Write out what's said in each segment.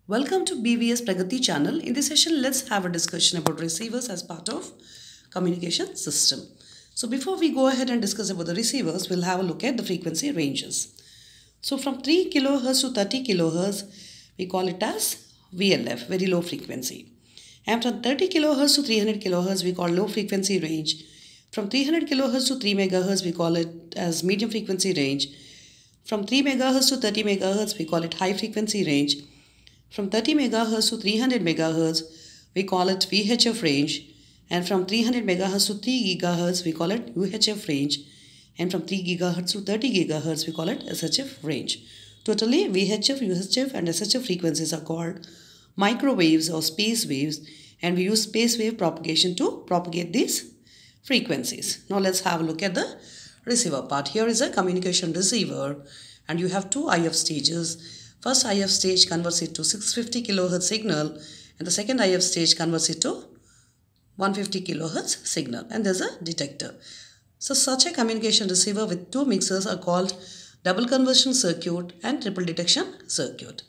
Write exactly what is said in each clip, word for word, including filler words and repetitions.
Welcome to B V S Pragati channel. In this session, let's have a discussion about receivers as part of communication system. So before we go ahead and discuss about the receivers, we'll have a look at the frequency ranges. So from three kilohertz to thirty kilohertz, we call it as V L F, very low frequency. And from thirty kilohertz to three hundred kilohertz, we call low frequency range. From three hundred kilohertz to three megahertz, we call it as medium frequency range. From three megahertz to thirty megahertz, we call it high frequency range. From thirty megahertz to three hundred megahertz, we call it V H F range. And from three hundred megahertz to three gigahertz, we call it U H F range. And from three gigahertz to thirty gigahertz, we call it S H F range. Totally, V H F, U H F and S H F frequencies are called microwaves or space waves, and we use space wave propagation to propagate these frequencies. Now let's have a look at the receiver part. Here is a communication receiver, and you have two I F stages. First I F stage converts it to six hundred fifty kilohertz signal, and the second I F stage converts it to one hundred fifty kilohertz signal, and there's a detector. So such a communication receiver with two mixers are called double conversion circuit and triple detection circuit.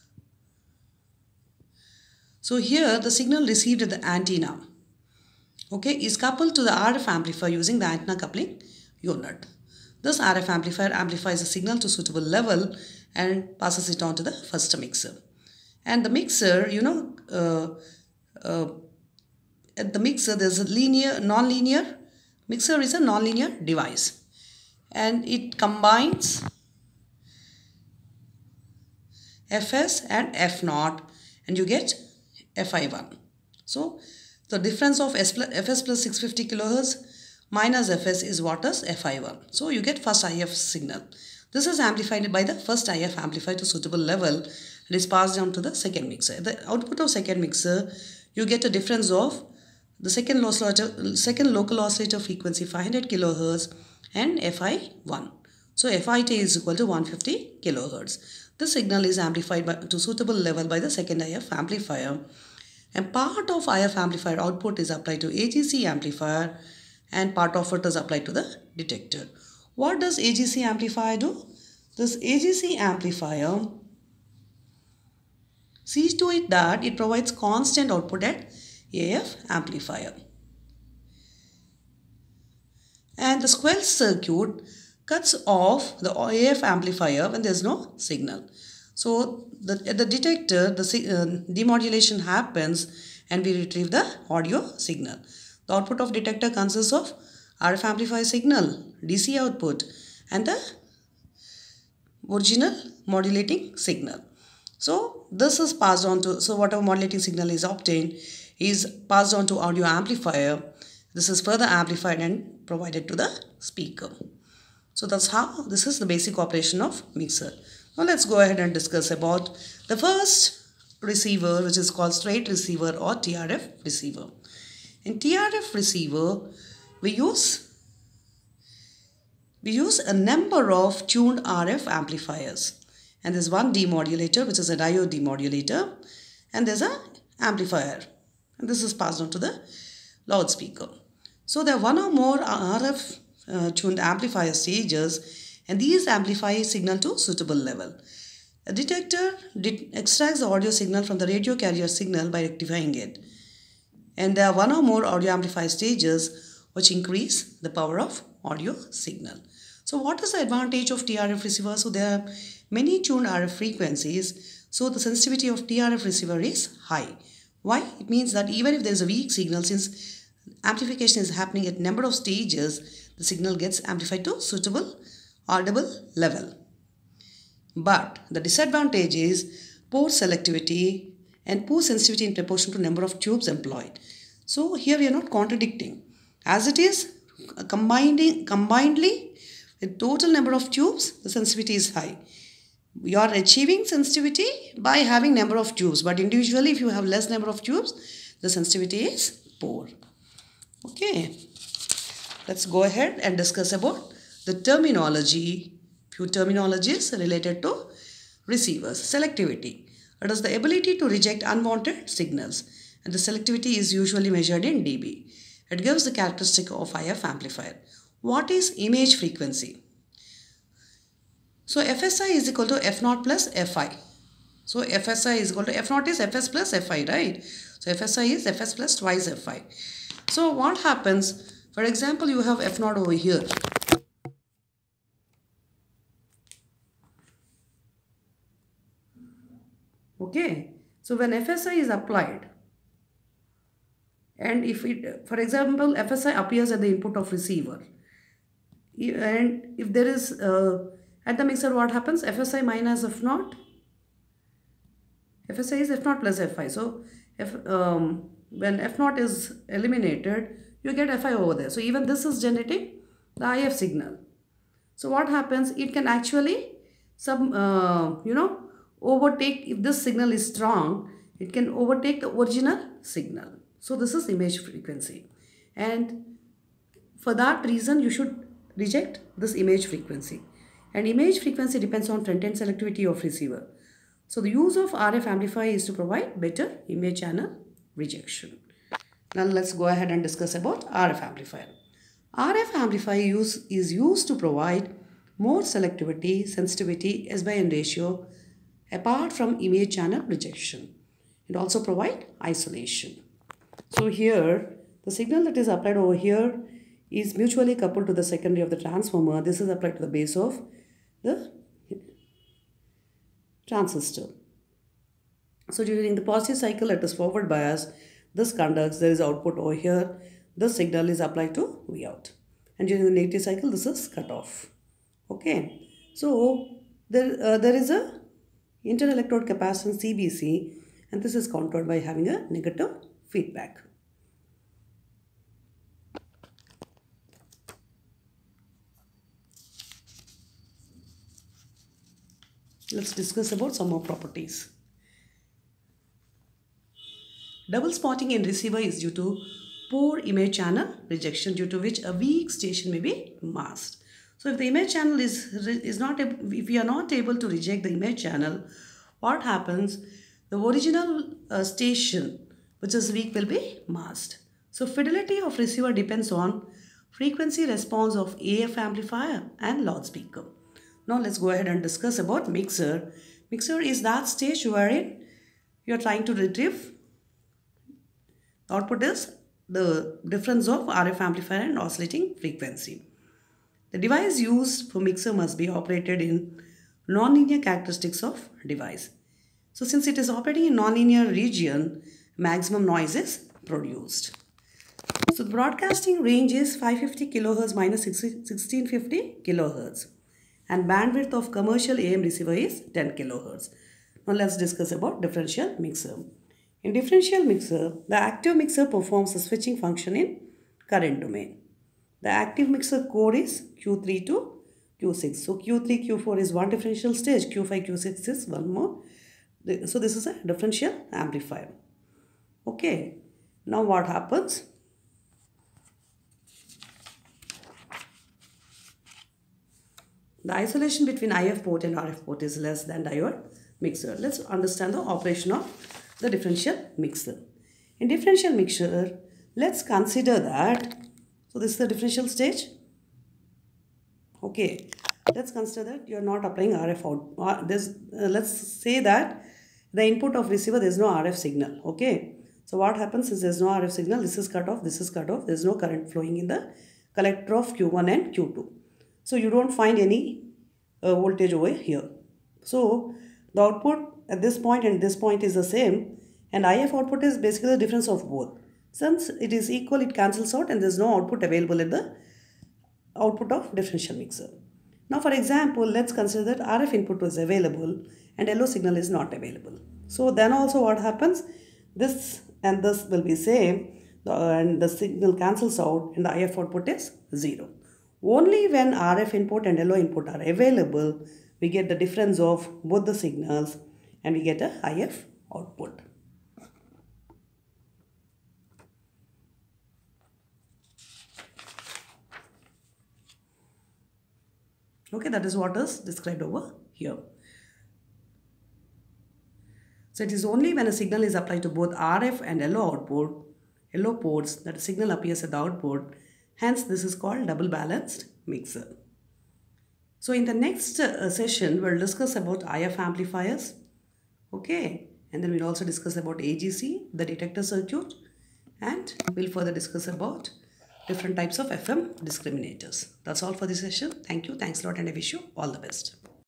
So here the signal received at the antenna, okay, is coupled to the R F amplifier using the antenna coupling unit. This R F amplifier amplifies the signal to suitable level and passes it on to the first mixer. And the mixer, you know, uh, uh, at the mixer there's a linear, non-linear. Mixer is a non-linear device, and it combines F S and F zero, and you get F I one. So the difference of S plus, F S plus six hundred fifty kilohertz minus F S is what is F I one. So you get first I F signal. This is amplified by the first I F amplifier to suitable level and is passed down to the second mixer. The output of second mixer, you get a difference of the second, oscillator, second local oscillator frequency five hundred kilohertz and F I one. So F I T is equal to one hundred fifty kilohertz. This signal is amplified by, to suitable level by the second I F amplifier, and part of I F amplifier output is applied to A G C amplifier, and part of it is applied to the detector. What does A G C amplifier do? This A G C amplifier sees to it that it provides constant output at A F amplifier. And the squelch circuit cuts off the A F amplifier when there is no signal. So the, at the detector, the uh, demodulation happens and we retrieve the audio signal. The output of detector consists of R F amplifier signal, D C output, and the original modulating signal. So this is passed on to, so whatever modulating signal is obtained is passed on to audio amplifier. This is further amplified and provided to the speaker. So that's how, this is the basic operation of mixer. Now let's go ahead and discuss about the first receiver, which is called straight receiver or T R F receiver. In T R F receiver, we use we use a number of tuned R F amplifiers, and there's one demodulator, which is a diode demodulator, and there's a amplifier, and this is passed on to the loudspeaker. So there are one or more R F uh, tuned amplifier stages, and these amplify signal to suitable level. A detector extracts the audio signal from the radio carrier signal by rectifying it. And there are one or more audio amplifier stages which increase the power of audio signal. So what is the advantage of T R F receiver? So there are many tuned R F frequencies, so the sensitivity of T R F receiver is high. Why? It means that even if there is a weak signal, since amplification is happening at number of stages, the signal gets amplified to suitable audible level. But the disadvantage is poor selectivity and poor sensitivity in proportion to number of tubes employed. So here we are not contradicting. As it is, combining combinedly with total number of tubes, the sensitivity is high. We are achieving sensitivity by having number of tubes, but individually if you have less number of tubes, the sensitivity is poor. Okay, let's go ahead and discuss about the terminology, few terminologies related to receivers. Selectivity. It is the ability to reject unwanted signals, and the selectivity is usually measured in dB. It gives the characteristic of I F amplifier. What is image frequency? So F S I is equal to F zero plus F I. So F S I is equal to F naught is Fs plus Fi, right? So F S I is Fs plus twice Fi. So what happens? For example, you have F naught over here. Okay. So when F S I is applied, and if it, for example, F S I appears at the input of receiver, and if there is uh, at the mixer, what happens? F S I minus F naught. F S I is F naught plus Fi. So if um, when F naught is eliminated, you get Fi over there. So even this is generating the I F signal. So what happens? It can actually some uh, you know overtake. If this signal is strong, it can overtake the original signal. So this is image frequency, and for that reason you should reject this image frequency. And image frequency depends on front-end selectivity of receiver. So the use of R F amplifier is to provide better image channel rejection. Now let's go ahead and discuss about R F amplifier. R F amplifier use is used to provide more selectivity, sensitivity, S by N ratio apart from image channel rejection. It also provide isolation. So here the signal that is applied over here is mutually coupled to the secondary of the transformer. This is applied to the base of the transistor. So during the positive cycle, it is forward bias. This conducts, there is output over here. The signal is applied to V out. And during the negative cycle, this is cut off. Okay. So there, uh, there is a interelectrode capacitance C B C, and this is countered by having a negative feedback. Let's discuss about some more properties. Double spotting in receiver is due to poor image channel rejection, due to which a weak station may be masked. So if the image channel is, is not, if we are not able to reject the image channel, what happens? The original uh, station, which is weak, will be masked. So fidelity of receiver depends on frequency response of A F amplifier and loudspeaker. Now let's go ahead and discuss about mixer. Mixer is that stage wherein you are trying to retrieve. The output is the difference of R F amplifier and oscillating frequency. The device used for mixer must be operated in nonlinear characteristics of device. So since it is operating in nonlinear region, maximum noise is produced. So the broadcasting range is five hundred fifty kilohertz minus sixteen fifty kilohertz. And bandwidth of commercial A M receiver is ten kilohertz. Now let's discuss about differential mixer. In differential mixer, the active mixer performs a switching function in current domain. The active mixer code is Q three to Q six. So Q three, Q four is one differential stage, Q five, Q six is one more. So this is a differential amplifier. Okay. Now what happens? The isolation between I F port and R F port is less than diode mixer. Let's understand the operation of the differential mixer. In differential mixer, let's consider that, so this is the differential stage. Okay, let's consider that you are not applying R F out. Uh, this, uh, let's say that the input of receiver, there is no R F signal. Okay, so what happens is there is no R F signal, this is cut off, this is cut off, there is no current flowing in the collector of Q one and Q two. So you don't find any uh, voltage over here. So the output at this point and this point is the same, and I F output is basically the difference of both. Since it is equal, it cancels out and there is no output available at the output of differential mixer. Now for example, let's consider that R F input was available and L O signal is not available. So then also what happens? This and this will be same, and the signal cancels out and the I F output is zero. Only when R F input and L O input are available, we get the difference of both the signals and we get a I F output. Okay, that is what is described over here. So it is only when a signal is applied to both R F and L O output, L O ports, that a signal appears at the output. Hence, this is called double balanced mixer. So in the next uh, session, we'll discuss about I F amplifiers, Okay, and then we'll also discuss about A G C, the detector circuit, and we'll further discuss about different types of F M discriminators. That's all for this session. Thank you. Thanks a lot, and I wish you all the best.